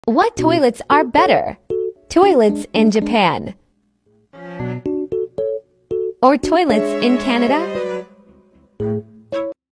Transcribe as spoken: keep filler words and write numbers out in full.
What toilets are better? Toilets in Japan or toilets in Canada?